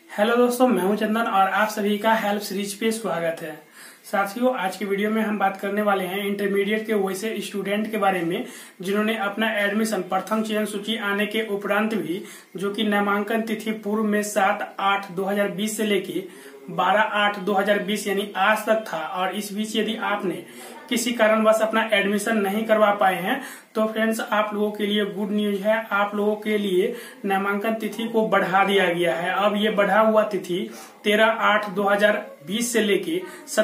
Hello दोस्तों, मैं हूं चंदन और आप सभी का हेल्प सीरीज पे स्वागत है। साथियों, आज की वीडियो में हम बात करने वाले हैं इंटरमीडिएट के वैसे स्टूडेंट के बारे में जिन्होंने अपना एडमिशन प्रथम चयन सूची आने के उपरांत भी, जो कि नामांकन तिथि पूर्व में 7/8/2020 से लेके 12/8/2020 यानी आज तक था, और इस बीच यदि आपने किसी कारणवश अपना एडमिशन नहीं करवा पाए हैं तो फ्रेंड्स आप लोगों के लिए गुड न्यूज है। आप लोगों के लिए नामांकन तिथि को बढ़ा दिया गया है। अब ये बढ़ा हुआ तिथि 13/8/2020 से लेके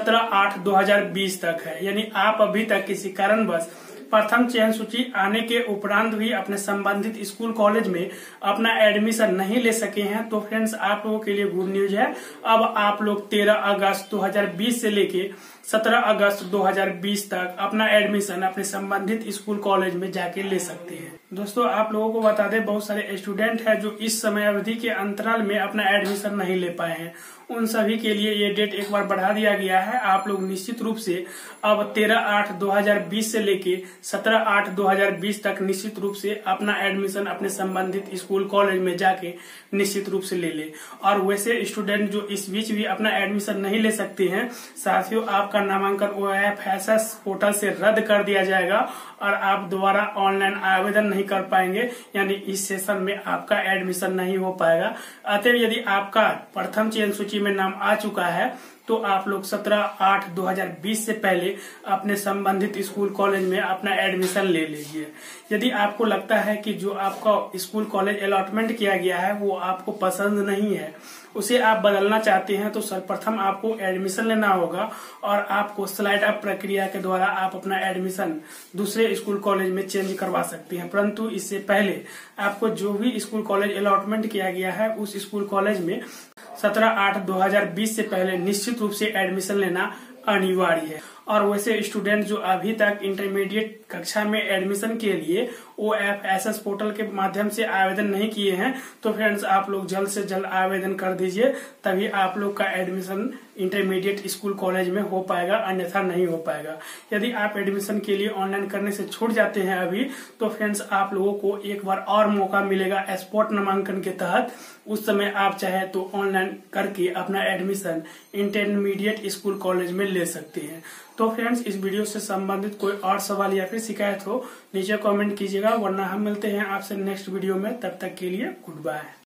17/8/2020 तक है। यानी आप अभी तक किसी कारणवश प्रथम चयन सूची आने के उपरांत भी अपने संबंधित स्कूल कॉलेज में अपना एडमिशन नहीं ले सके हैं तो फ्रेंड्स आप लोगों के लिए गुड न्यूज है। अब आप लोग 13 अगस्त 2020 से लेके 17 अगस्त 2020 तक अपना एडमिशन अपने संबंधित स्कूल कॉलेज में जाके ले सकते हैं। दोस्तों, आप लोगों को बता दें, बहुत सारे स्टूडेंट हैं जो इस समय अवधि के अंतराल में अपना एडमिशन नहीं ले पाए हैं। उन सभी के लिए ये डेट एक बार बढ़ा दिया गया है। आप लोग निश्चित रूप से अब 13/8/2020 से लेके 17/8/2020 तक निश्चित रूप से अपना एडमिशन अपने संबंधित स्कूल कॉलेज में जाके निश्चित रूप से ले ले। और वैसे स्टूडेंट जो इस बीच भी अपना एडमिशन नहीं ले सकते हैं, साथियों, आपका नामांकन OFSS पोर्टल से रद्द कर दिया जाएगा और आप दोबारा ऑनलाइन आवेदन नहीं कर पाएंगे, यानी इस सेशन में आपका एडमिशन नहीं हो पाएगा। अतः यदि आपका प्रथम चयन सूची में नाम आ चुका है तो आप लोग 17/8/2020 से पहले अपने संबंधित स्कूल कॉलेज में अपना एडमिशन ले लीजिए। यदि आपको लगता है कि जो आपका स्कूल कॉलेज अलॉटमेंट किया गया है वो आपको पसंद नहीं है, उसे आप बदलना चाहते हैं, तो सर्वप्रथम आपको एडमिशन लेना होगा और आपको स्लाइड अप प्रक्रिया के द्वारा आप अपना एडमिशन दूसरे स्कूल कॉलेज में चेंज करवा सकते हैं। परंतु इससे पहले आपको जो भी स्कूल कॉलेज अलॉटमेंट किया गया है उस स्कूल कॉलेज में 17/8/2020 से पहले निश्चित रूप से एडमिशन लेना अनिवार्य है। और वैसे स्टूडेंट जो अभी तक इंटरमीडिएट कक्षा में एडमिशन के लिए OFSS पोर्टल के माध्यम से आवेदन नहीं किए हैं तो फ्रेंड्स आप लोग जल्द से जल्द आवेदन कर दीजिए, तभी आप लोग का एडमिशन इंटरमीडिएट स्कूल कॉलेज में हो पाएगा, अन्यथा नहीं हो पाएगा। यदि आप एडमिशन के लिए ऑनलाइन करने से छूट जाते हैं अभी, तो फ्रेंड्स आप लोगों को एक बार और मौका मिलेगा स्पॉट नामांकन के तहत। उस समय आप चाहे तो ऑनलाइन करके अपना एडमिशन इंटरमीडिएट स्कूल कॉलेज में ले सकते हैं। तो फ्रेंड्स, इस वीडियो से संबंधित कोई और सवाल या फिर शिकायत हो नीचे कमेंट कीजिएगा, वरना हम मिलते हैं आपसे नेक्स्ट वीडियो में। तब तक के लिए गुड बाय।